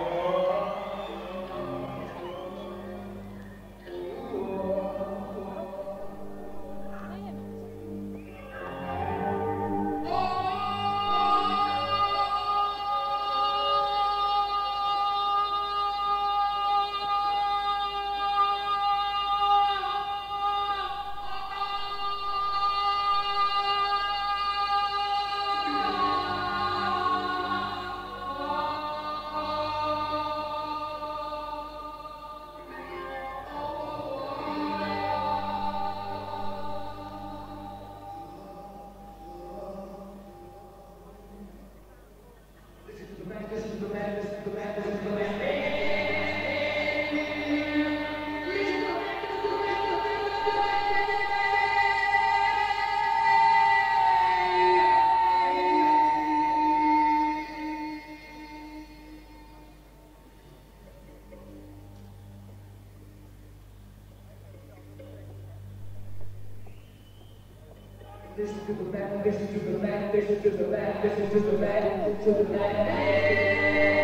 Listen to the man, listen to the man, listen to the man, listen to the man, listen to the man.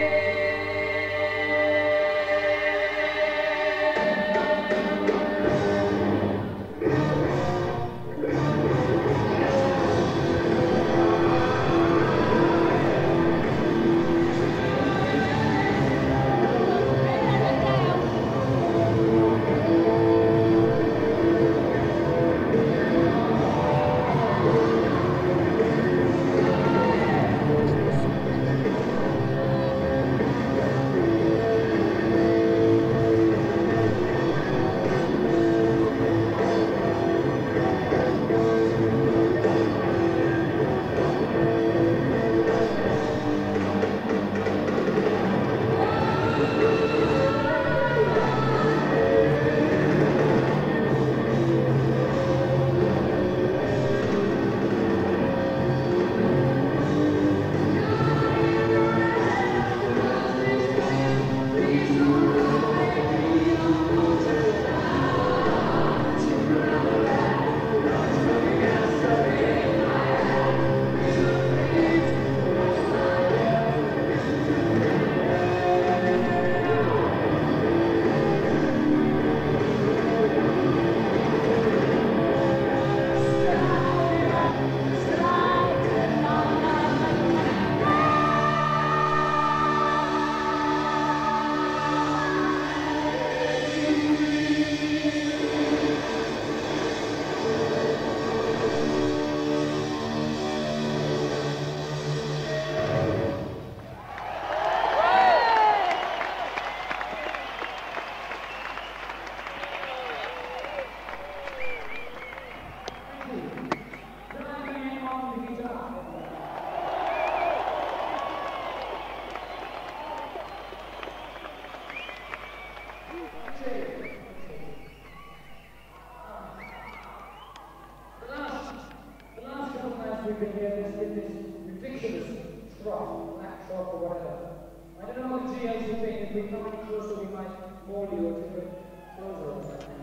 We've been here in this ridiculous trough, black trough or whatever. I don't know what the GLs will think. If we come any closer, we might maul you or take it closer or something.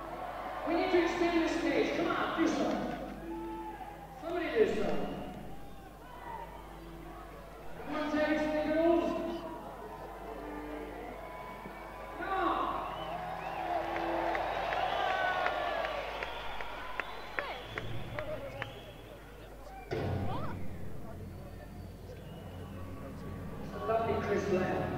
We need to extend the stage. Come on, do something. Somebody do something. Come on, take some girls. Come on. Lovely Chris Lamb.